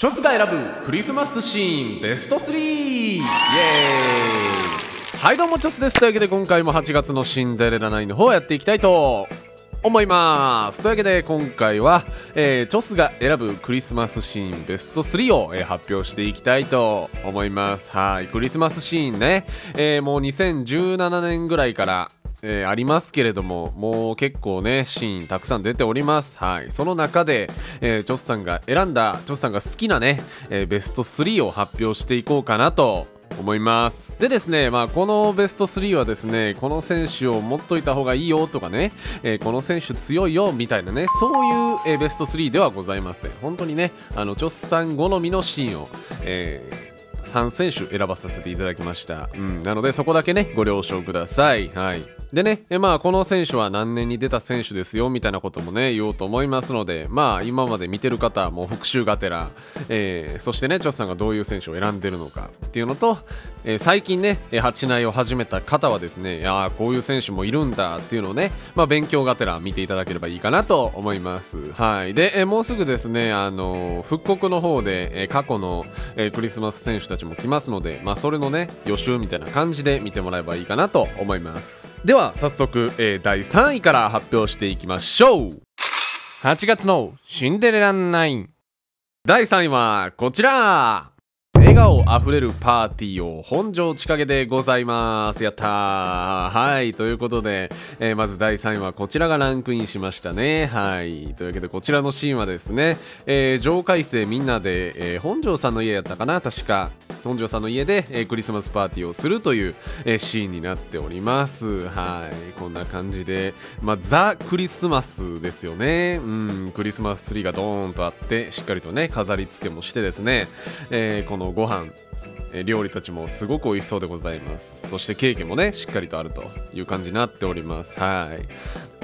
チョスが選ぶクリスマスシーンベスト3イエーイ。はいどうもチョスです。というわけで今回も8月のシンデレラ9の方をやっていきたいと思います。というわけで今回は、チョスが選ぶクリスマスシーンベスト3を、発表していきたいと思います。はい、クリスマスシーンね、もう2017年ぐらいからありますけれども、もう結構ねシーンたくさん出ております。はい、その中で、チョスさんが選んだチョスさんが好きなね、ベスト3を発表していこうかなと思います。でですね、このベスト3はですね、この選手を持っといた方がいいよとかね、この選手強いよみたいなね、そういう、ベスト3ではございません。本当にね、チョスさん好みのシーンを、3選手選ばさせていただきました。なのでそこだけねご了承ください。はい。でね、この選手は何年に出た選手ですよみたいなこともね言おうと思いますので、今まで見てる方はもう復習がてら、そしてねチョスさんがどういう選手を選んでるのかっていうのと、最近ね8内を始めた方はですね、こういう選手もいるんだっていうのをね、勉強がてら見ていただければいいかなと思います。はい。で、もうすぐですね復刻の方で、過去の、クリスマス選手たちも来ますので、それのね予習みたいな感じで見てもらえばいいかなと思います。では早速、第3位から発表していきましょう。8月のシンデレラ9第3位はこちら、笑顔あふれるパーティーを本庄千景でございます。やったー。はい、ということで、まず第3位はこちらがランクインしましたね。はい、というわけでこちらのシーンはですね、上海生みんなで、本庄さんの家やったかな、確か本庄さんの家で、クリスマスパーティーをするという、シーンになっております。はい、こんな感じで、ザ・クリスマスですよね。クリスマスツリーがドーンとあってしっかりとね飾り付けもしてですね、このご飯料理たちもすごく美味しそうでございます。そしてケーキもねしっかりとあるという感じになっております。はい。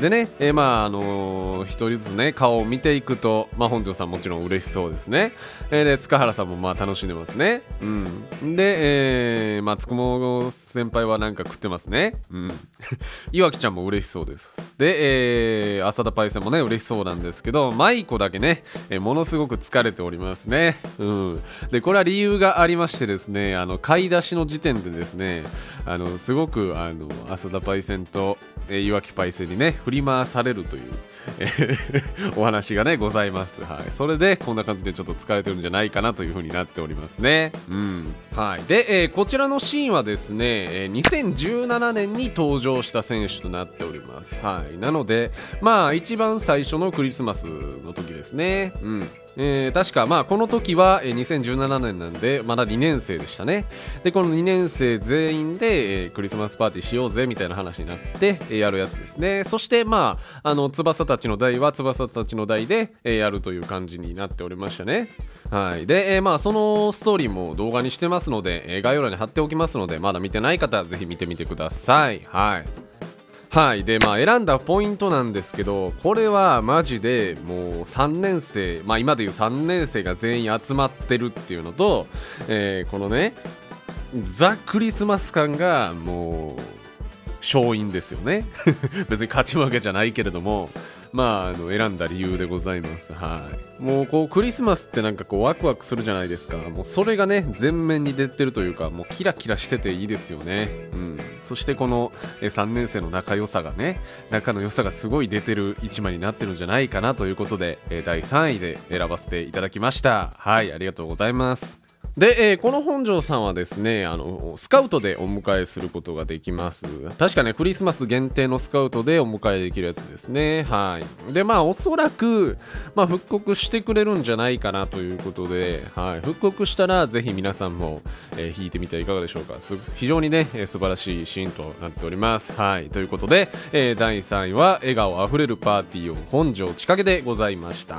でね、一人ずつね顔を見ていくと、本庄さんもちろん嬉しそうですね。で塚原さんも楽しんでますね。で、つくも先輩はなんか食ってますね。岩城ちゃんも嬉しそうです。で、浅田パイセンもね嬉しそうなんですけど、舞子だけね、ものすごく疲れておりますね。でこれは理由がありましてですね、買い出しの時点でですね、すごく浅田パイセンと、岩城パイセンにね振り回されるというお話がねございます。はい。それでこんな感じでちょっと疲れてるんじゃないかなという風になっておりますね。はい。で、こちらのシーンはですね、2017年に登場した選手となっております。はい。なので一番最初のクリスマスの時ですね。確かこの時は2017年なんでまだ2年生でしたね。でこの2年生全員でクリスマスパーティーしようぜみたいな話になってやるやつですね。そして翼たちの代は翼たちの代でやるという感じになっておりましたね。はい。で、そのストーリーも動画にしてますので、概要欄に貼っておきますので、まだ見てない方はぜひ見てみてください。はい。はい。で選んだポイントなんですけど、これはマジでもう3年生、今でいう3年生が全員集まってるっていうのと、このねザ・クリスマス感がもう勝因ですよね。別に勝ち負けじゃないけれども、選んだ理由でございます。はい。もうこうクリスマスってなんかこうワクワクするじゃないですか。もうそれがね全面に出てるというか、もうキラキラしてていいですよね。そしてこの3年生の仲の良さがすごい出てる一枚になってるんじゃないかなということで、第3位で選ばせていただきました。はい、ありがとうございます。で、この本庄さんはですねスカウトでお迎えすることができます。確かねクリスマス限定のスカウトでお迎えできるやつですね。はい。でおそらく、復刻してくれるんじゃないかなということで、はい、復刻したらぜひ皆さんも、弾いてみてはいかがでしょうか。非常にね、素晴らしいシーンとなっております。はい。ということで、第3位は笑顔あふれるパーティーを本庄千景でございました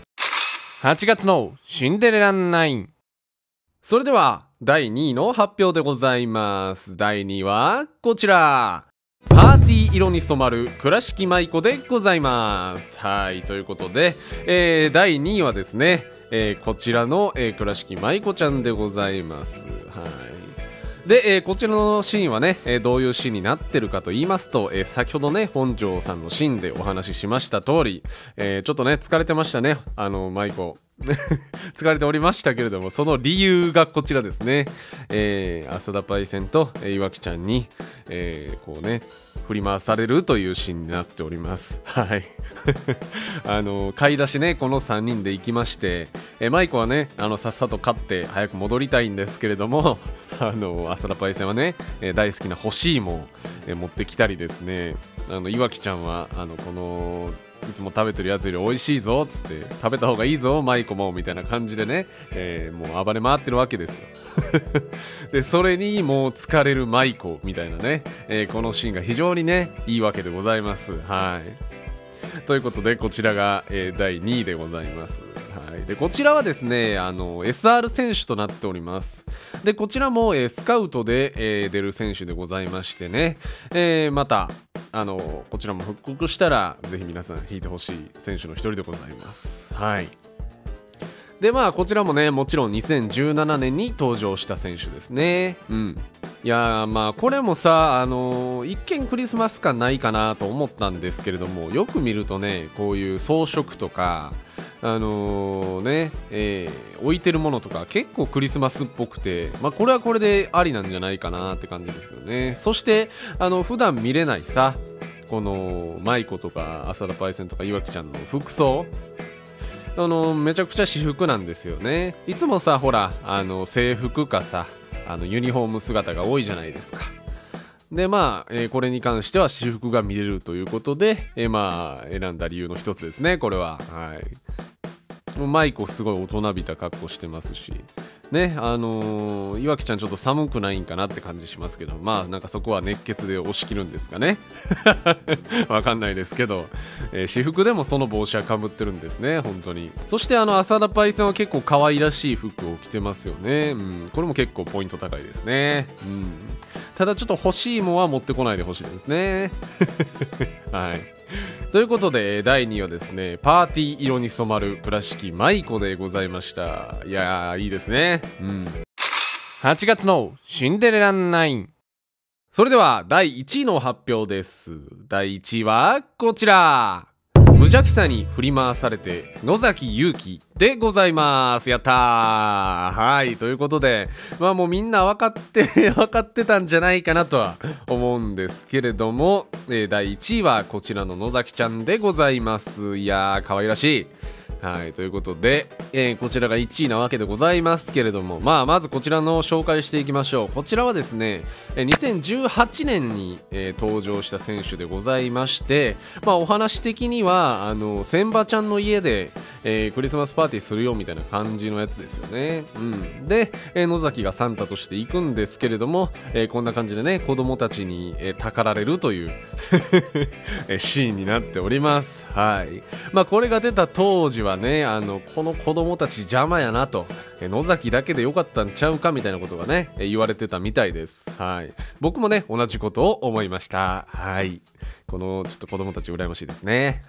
。8月のシンデレラ9。それでは第2位の発表でございます。第2位はこちら、パーティー色に染まる倉敷舞子でございます。はい。ということで、第2位はですね、こちらの、倉敷舞子ちゃんでございます。はい。で、こちらのシーンはね、どういうシーンになってるかと言いますと、先ほどね本庄さんのシーンでお話ししました通り、ちょっとね疲れてましたね舞子。 疲れておりましたけれども、その理由がこちらですね。浅田パイセンといわきちゃんに、こうね振り回されるというシーンになっております。はい買い出しね、この3人で行きまして、マイコはねさっさと買って早く戻りたいんですけれども、浅田パイセンはね、大好きな干し芋を、持ってきたりですね、いわきちゃんはこのいつも食べてるやつより美味しいぞっつって、食べた方がいいぞマイコもみたいな感じでね、もう暴れ回ってるわけですよでそれにもう疲れるマイコみたいなね、このシーンが非常にねいいわけでございます。はいということでこちらが、第2位でございます。はい、でこちらはですねSR 選手となっております。でこちらも、スカウトで、出る選手でございましてね、またこちらも復刻したらぜひ皆さん引いてほしい選手の一人でございます。はいでこちらもねもちろん2017年に登場した選手ですね。いやこれもさ一見クリスマス感ないかなと思ったんですけれども、よく見るとねこういう装飾とか置いてるものとか結構クリスマスっぽくて、これはこれでありなんじゃないかなって感じですよね。そして普段見れないさこのマイコとか浅田パイセンとかいわきちゃんの服装めちゃくちゃ私服なんですよね。いつもさほら制服かさユニフォーム姿が多いじゃないですか。でこれに関しては私服が見れるということで、選んだ理由の一つですねこれは。マイコすごい大人びた格好してますしね、いわきちゃんちょっと寒くないんかなって感じしますけど、なんかそこは熱血で押し切るんですかねわかんないですけど、私服でもその帽子はかぶってるんですね本当に。そして浅田パイセンは結構可愛らしい服を着てますよね。これも結構ポイント高いですね。ただちょっと欲しいものは持ってこないでほしいですねはいということで第2位はですねパーティー色に染まる倉敷舞子でございました。いやーいいですね。8月のシンデレラ9。それでは第1位の発表です。第1位はこちら、無邪気さに振り回されて野崎祐希でございます。やったー。はいということでもうみんな分かってたんじゃないかなとは思うんですけれども、第1位はこちらの野崎ちゃんでございます。いやー可愛らしい。ということで、こちらが1位なわけでございますけれども、まずこちらの紹介していきましょう。こちらはですね、2018年に、登場した選手でございまして、お話的には千葉ちゃんの家で、クリスマスパーティーするよみたいな感じのやつですよね。で、野崎がサンタとして行くんですけれども、こんな感じでね子供たちに、たかられるというシーンになっております。これが出た当時はねこの子供たち邪魔やなと、野崎だけでよかったんちゃうかみたいなことがね言われてたみたいです。僕もね同じことを思いました。このちょっと子供たち羨ましいですね。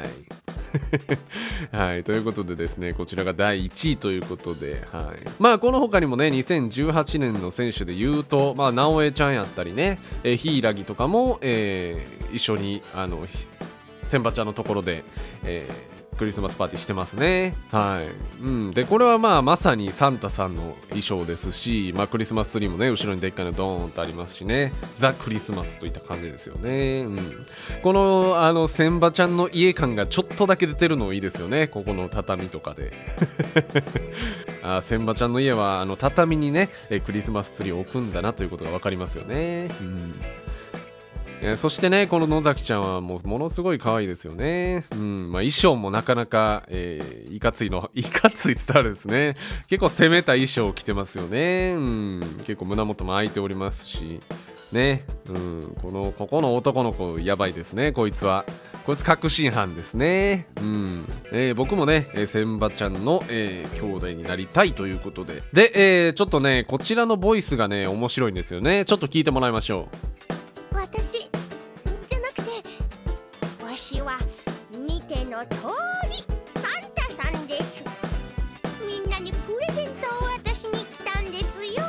ということでですねこちらが第1位ということで、この他にもね2018年の選手で言うと直江ちゃんやったりね柊とかも、一緒に千葉ちゃんのところで、クリスマスパーティーしてますね。でこれはまさにサンタさんの衣装ですし、クリスマスツリーもね後ろにでっかいのドーンとありますしね、ザ・クリスマスといった感じですよね。この千葉ちゃんの家感がちょっとだけ出てるのいいですよね、ここの畳とかで千葉ちゃんの家は畳にねクリスマスツリーを置くんだなということが分かりますよね。そしてねこの野崎ちゃんはものすごい可愛いですよね。衣装もなかなか、いかついって言ったらですね結構攻めた衣装を着てますよね。結構胸元も開いておりますしね。ここの男の子やばいですね。こいつ確信犯ですね。僕もね千葉ちゃんの、兄弟になりたいということでちょっとねこちらのボイスがね面白いんですよね。ちょっと聞いてもらいましょう。 私じゃなくてわしは見ての通りサンタさんです。みんなにプレゼントを渡しに来たんですよ。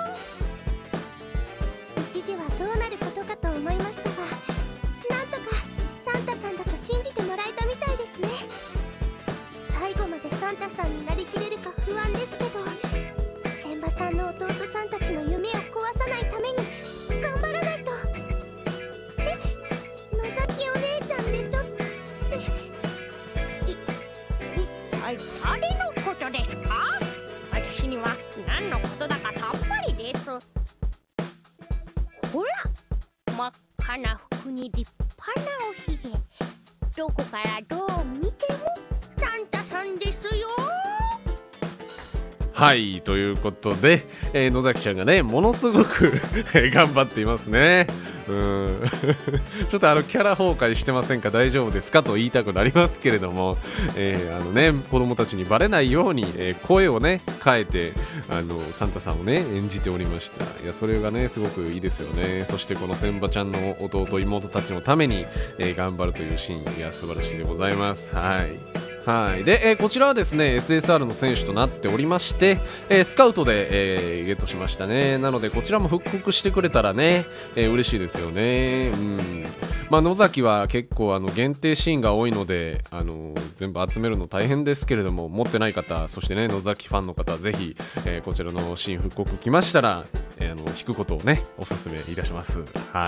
一時はどうなることかと思いましたが、なんとかサンタさんだと信じてもらえたみたいですね。最後までサンタさんになりきれるかな服に立派なおひげ、どこからどう見てもサンタさんですよ。 はい、ということで、野崎ちゃんがねものすごく頑張っていますね。ちょっとキャラ崩壊してませんか、大丈夫ですかと言いたくなりますけれども、子供たちにバレないように、声をね変えてサンタさんをね演じておりました。いや、それがねすごくいいですよね。そしてこの千葉ちゃんの弟妹たちのために、頑張るというシーン、いや素晴らしいでございます。はい、で、こちらはですね SSR の選手となっておりまして、スカウトで、ゲットしましたね。なのでこちらも復刻してくれたらね、嬉しいですよね。野崎は結構限定シーンが多いので全部集めるの大変ですけれども、持ってない方、そしてね野崎ファンの方、ぜひ、こちらのシーン復刻来ましたら、弾くことをねおすすめいたします。はい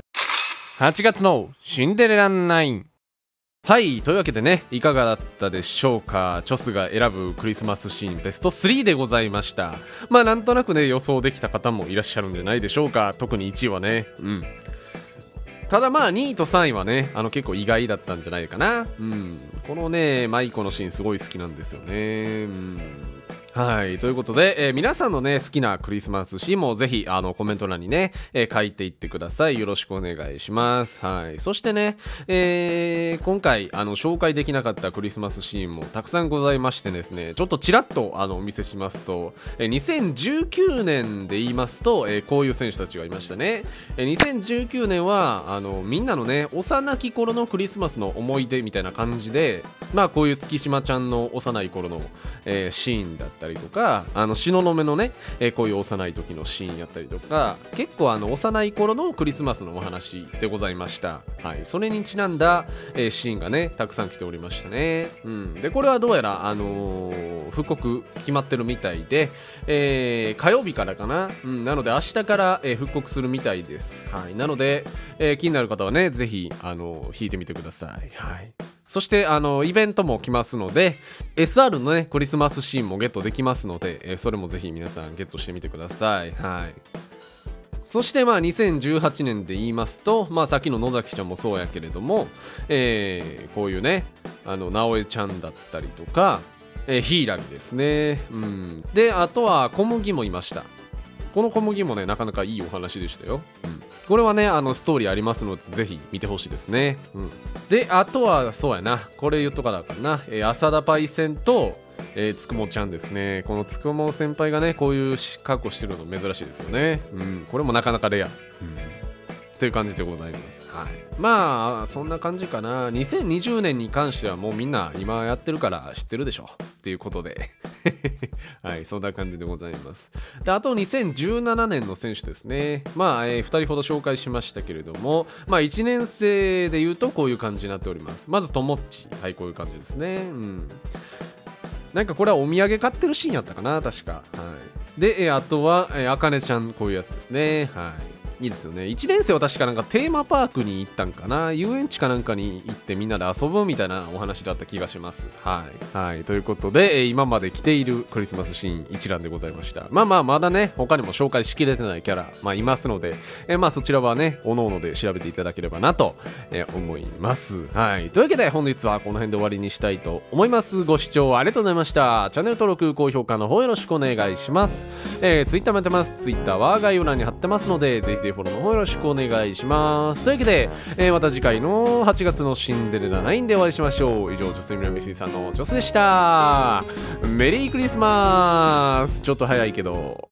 、8月のシンデレラ9。はい、というわけでね、いかがだったでしょうか。チョスが選ぶクリスマスシーンベスト3でございました。なんとなくね予想できた方もいらっしゃるんじゃないでしょうか。特に1位はね、ただ2位と3位はね結構意外だったんじゃないかな。このねマイコのシーンすごい好きなんですよね。はい、ということで、皆さんのね好きなクリスマスシーンもぜひコメント欄にね、書いていってください。よろしくお願いします。はい、そしてね、今回紹介できなかったクリスマスシーンもたくさんございましてですね、ちょっとちらっとお見せしますと、2019年で言いますと、こういう選手たちがいましたね。2019年はみんなのね幼き頃のクリスマスの思い出みたいな感じで、こういう月島ちゃんの幼い頃の、シーンだったりとか、東雲のね、こういう幼い時のシーンやったりとか、結構幼い頃のクリスマスのお話でございました。はい、それにちなんだ、シーンがねたくさん来ておりましたね。でこれはどうやら復刻決まってるみたいで、火曜日からかな。なので明日から、復刻するみたいです。はい、なので、気になる方はねぜひ弾いてみてください。はい、そしてイベントも来ますので SR のねクリスマスシーンもゲットできますので、それもぜひ皆さんゲットしてみてください。はい、そして2018年で言いますと、さっきの野崎ちゃんもそうやけれども、こういうね直江ちゃんだったりとか、ヒイラギですね。であとは小麦もいました。この小麦もねなかなかいいお話でしたよ。これはねストーリーありますのでぜひ見てほしいですね。であとはそうやな、これ言っとかなあかんな、浅田パイセンとつくもちゃんですね。このつくも先輩がねこういう格好してるの珍しいですよね。これもなかなかレア、という感じでございます。はい、そんな感じかな。2020年に関してはもうみんな今やってるから知ってるでしょっていうことではい、そんな感じでございます。であと2017年の選手ですね。2人ほど紹介しましたけれども、1年生でいうとこういう感じになっております。まずともっち、はい、こういう感じですね。なんかこれはお土産買ってるシーンやったかな確か。であとはあかねちゃん、こういうやつですね。いいですよね。1年生は確かなんかテーマパークに行ったんかな、遊園地かなんかに行ってみんなで遊ぶみたいなお話だった気がします。はい、ということで、今まで来ているクリスマスシーン一覧でございました。まだね他にも紹介しきれてないキャラ、いますので、そちらはねおのおので調べていただければなと、思います。はい、というわけで本日はこの辺で終わりにしたいと思います。ご視聴ありがとうございました。チャンネル登録高評価の方よろしくお願いします。Twitter もやってます。Twitter は概要欄に貼ってますのでぜひフォローの方よろしくお願いします。というわけで、また次回の8月のシンデレラ9でお会いしましょう。以上、女性南水さんの女性でした。メリークリスマス。ちょっと早いけど。